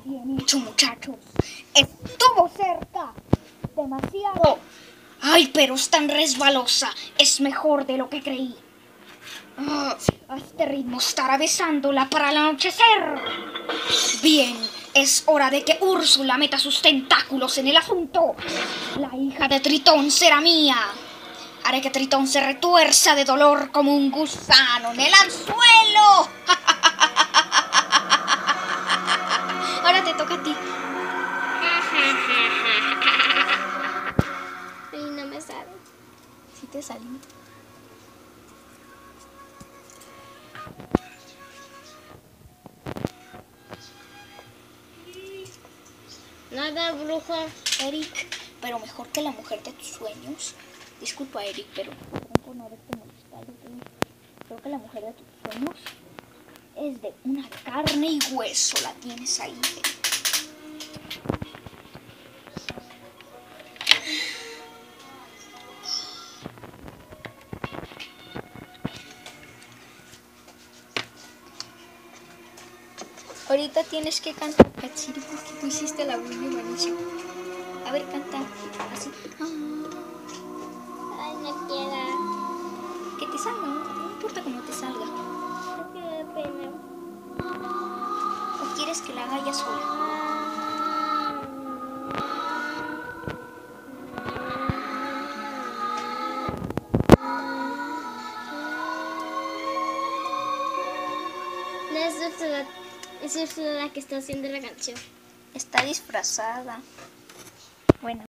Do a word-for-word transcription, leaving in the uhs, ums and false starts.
bien hecho, muchachos. Estuvo cerca. Demasiado. Ay, pero es tan resbalosa. Es mejor de lo que creí. Ah, a este ritmo estará besándola para el anochecer. Bien, es hora de que Úrsula meta sus tentáculos en el asunto. La hija de Tritón será mía. Haré que Tritón se retuerza de dolor como un gusano en el anzuelo. Ahora te toca a ti. Y no me sale. Sí te salió. Nada, bruja. Eric, pero mejor que la mujer de tus sueños. Disculpa, Eric, pero por no haberte molestado. Creo que la mujer de tus sueños es de una carne y hueso. La tienes ahí, Eric. Ahorita tienes que cantar Katsiri porque tú hiciste la bulla buenísima. A ver, canta así. Ay, no quiero. Que te salga, no, no importa cómo te salga. Es que me da pena. ¿O quieres que la haga ella sola? No, es Úrsula, es Úrsula la que está haciendo la canción. Está disfrazada. Bueno.